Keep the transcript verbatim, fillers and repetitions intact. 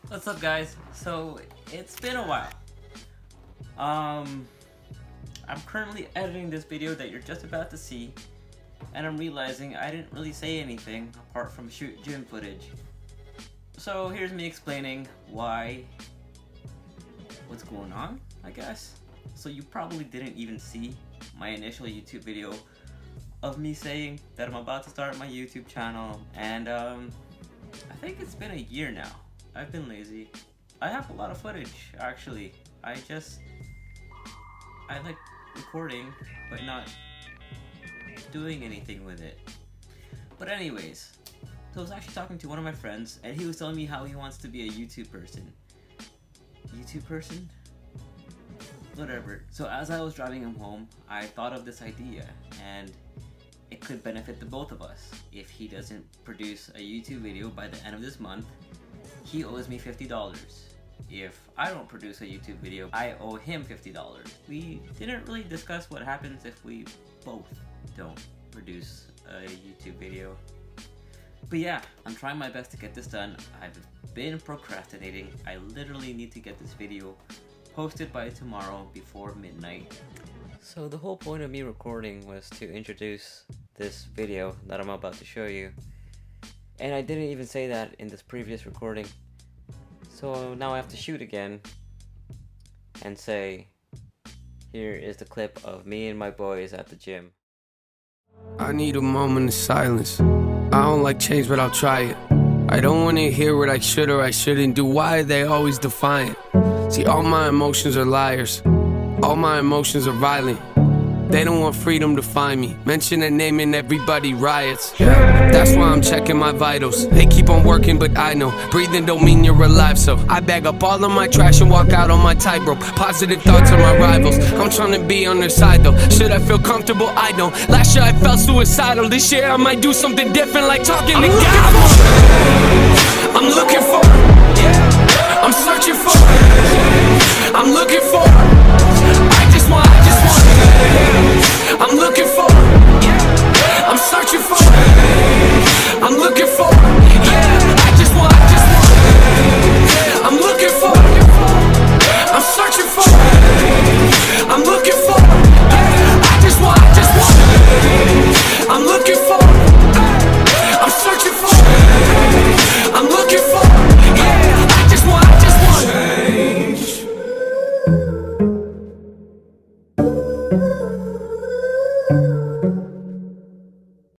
What's up, guys? So it's been a while. Um, I'm currently editing this video that you're just about to see, and I'm realizing I didn't really say anything apart from shoot gym footage. So here's me explaining why, what's going on, I guess. So you probably didn't even see my initial YouTube video of me saying that I'm about to start my YouTube channel, and um, I think it's been a year now. I've been lazy. I have a lot of footage, actually. I just, I like recording, but not doing anything with it. But anyways, so I was actually talking to one of my friends, and he was telling me how he wants to be a YouTube person. YouTube person? Whatever. So as I was driving him home, I thought of this idea, and it could benefit the both of us. If he doesn't produce a YouTube video by the end of this month, he owes me fifty dollars. If I don't produce a YouTube video, I owe him fifty dollars. We didn't really discuss what happens if we both don't produce a YouTube video. But yeah, I'm trying my best to get this done. I've been procrastinating. I literally need to get this video posted by tomorrow before midnight. So the whole point of me recording was to introduce this video that I'm about to show you. And I didn't even say that in this previous recording. So now I have to shoot again and say, here is the clip of me and my boys at the gym. I need a moment of silence. I don't like change, but I'll try it. I don't want to hear what I should or I shouldn't do. Why are they always defiant? See, all my emotions are liars. All my emotions are violent. They don't want freedom to find me. Mention a name and everybody riots. Yeah, that's why I'm checking my vitals. They keep on working, but I know breathing don't mean you're alive. So I bag up all of my trash and walk out on my tightrope. Positive thoughts are my rivals. I'm trying to be on their side though. Should I feel comfortable? I don't. Last year I felt suicidal. This year I might do something different, like talking to God. I'm looking for. I'm searching for. I'm looking for. I just want. I just want. I'm looking for, I'm searching for.